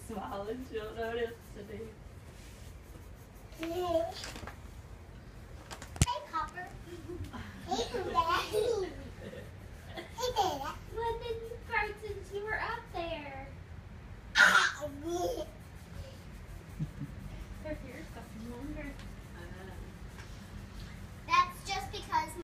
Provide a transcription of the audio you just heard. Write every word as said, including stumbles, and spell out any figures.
smiling. She don't know what else to do.